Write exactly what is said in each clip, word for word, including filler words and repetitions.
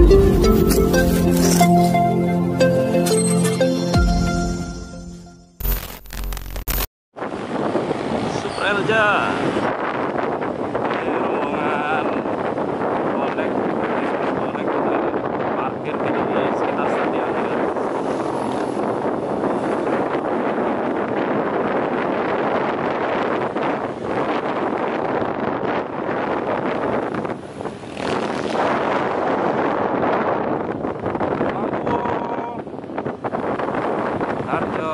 Suprelja. Ini rombongan bonek, bonek parkir di sekitar stadion. Harjo.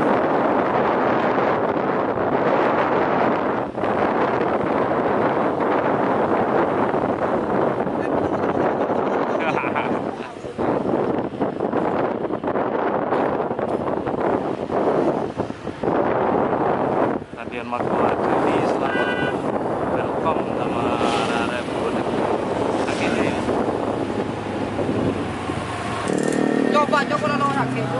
Stadion Maguwardi di selalu welcome sama arek bonek akhirnya ini. Coba coba lo orang gitu.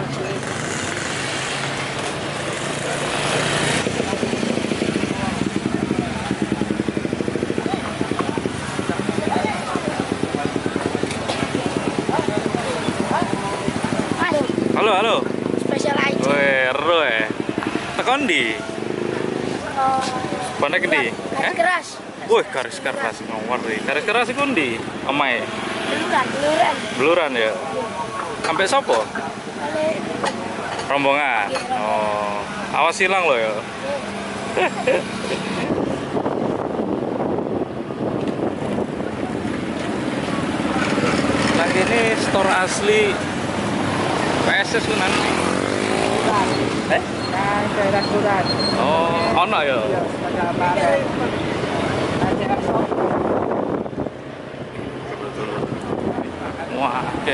Halo, halo. Spesial aja. Weh, ero eh. Tekan di. Oh, Bonek di. garis keras. Wih, garis keras ngawar deh. Garis keras iku ndi? Omae. Beluran, beluran. Beluran ya. Sampai sopo? Balik. Rombongan. Oh, awas hilang lo ya. Nah ini store asli P S S ku nanti. Eh? Nah, daerah Kuran. Oh, ono ya. Iya, pada Maren. Wah, oke.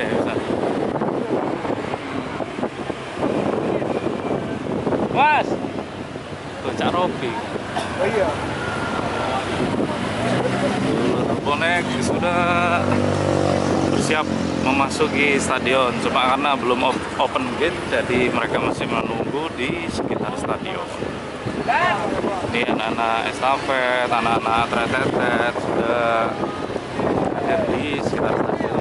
Mas, tuh Cak Robi. Oh iya. Bonek sudah bersiap memasuki stadion, cuma karena belum open gate, jadi mereka masih menunggu di sekitar stadion. Ini anak-anak estafet, anak-anak tretetet sudah ada di sekitar stadion.